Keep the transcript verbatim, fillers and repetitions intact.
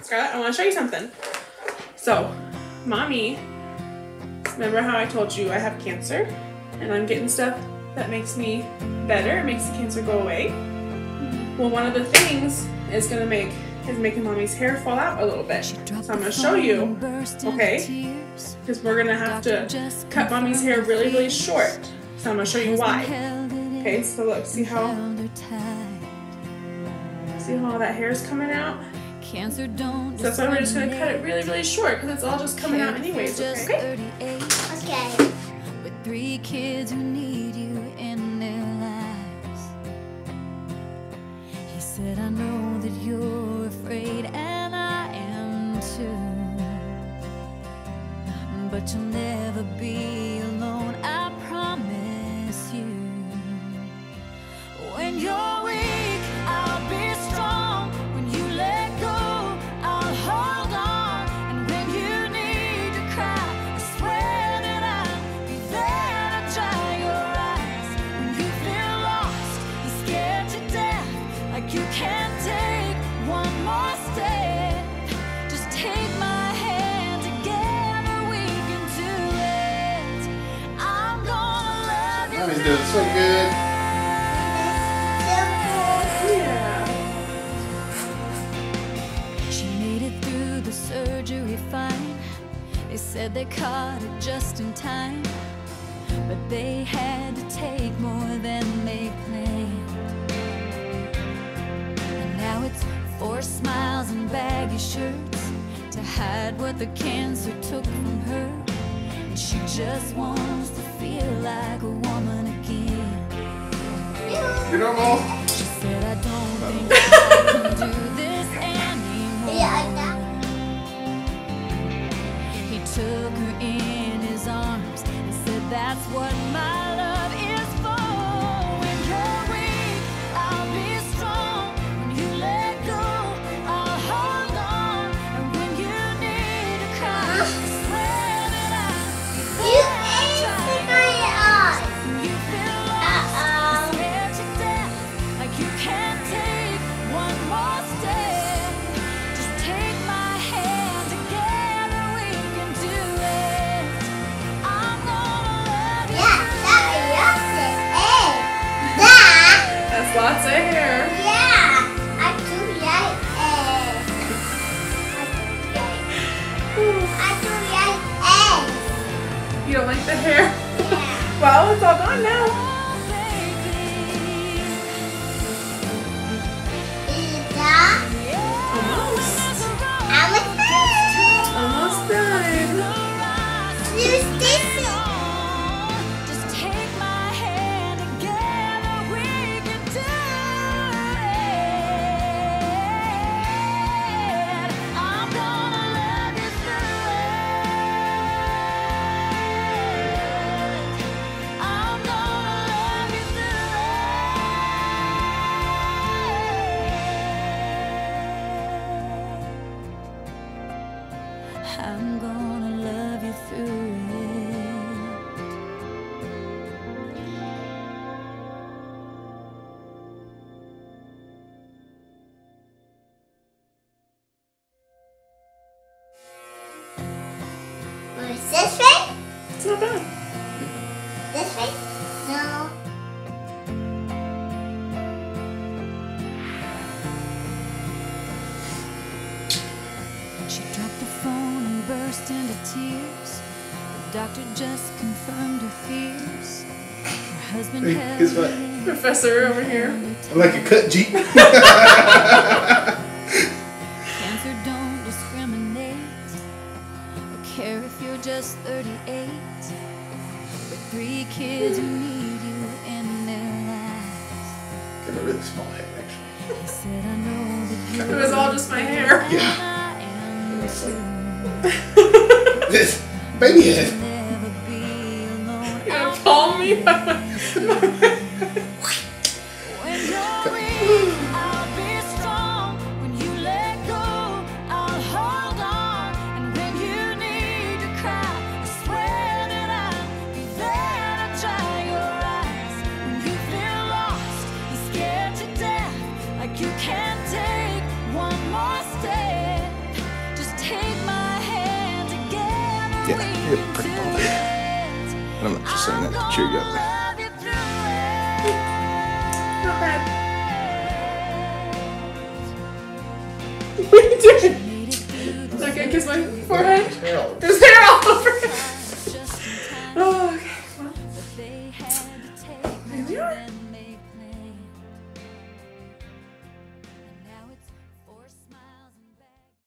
Scarlett, I want to show you something. So, Mommy, remember how I told you I have cancer? And I'm getting stuff that makes me better, it makes the cancer go away. Well, one of the things is gonna make is making Mommy's hair fall out a little bit. So I'm gonna show you, okay? Because we're gonna have to cut Mommy's hair really, really short. So I'm gonna show you why. Okay, so look, see how see how all that hair is coming out? So that's why we're just gonna cut it really, really short because it's all just coming out anyways. Okay. Okay. With three kids who need you in their lives. He said, I know that you're afraid, and I am too. But you'll never be alone, I promise you. When you're weak, I'll be strong. When you let go, I'll hold on. And when you need to cry, I swear that I'll be there to dry your eyes. When you feel lost, you're scared to death, like you can't take one more step. Just take my hand, together we can do it. I'm gonna love you. Mommy's doing so good. Surgery fine. They said they caught it just in time, but they had to take more than they planned. And now it's four smiles and baggy shirts to hide what the cancer took from her. And she just wants to feel like a woman again. You're normal. She said, I don't think I can do this anymore. Yeah, took her in his arms and said, that's what my love is for. When you're weak, I'll be strong. When you let go, I'll hold on. And when you need to cry, I swear that I'll be there to dry your eyes. When you feel lost, scared to death, like you can't take one more step. Just take my hand, together we can do it. I'm gonna love you. Yeah, that is it. That. That's lots of hair. Yeah, I do like it. I do like it. You don't like the hair? Yeah. Well, it's all gone now. Is that? Almost. I'm a Almost done. Use this. Just take my hand, together we can do it. I'm gonna love you through it. I'm gonna love you through it. I'm gonna love you through it. Where's this way? It's not bad. This way? No. She dropped the phone and burst into tears. The doctor just confirmed her fears. Her husband Hey, held guess what? her hand. Professor over here. I'm like a cut Jeep. Cancer don't discriminate or care if you're just thirty-eight. With three kids who need you in their lives. Got a really small head, actually. He said, I know that you It was all just my hair. Yeah. I am too. This baby head. Never be alone. You gonna palm me? When you're weak, I'll be strong. When you let go, I'll hold on. And when you need to cry, I swear that I'll be there to dry your eyes. When you feel lost, you're scared to death, like you can't take one more step. Yeah, you have a pretty bald head. And I'm not just saying that to cheer you up. Not bad. What are you doing? Like I kiss my forehead? There's hair all over it. Oh, okay. Well, here we are.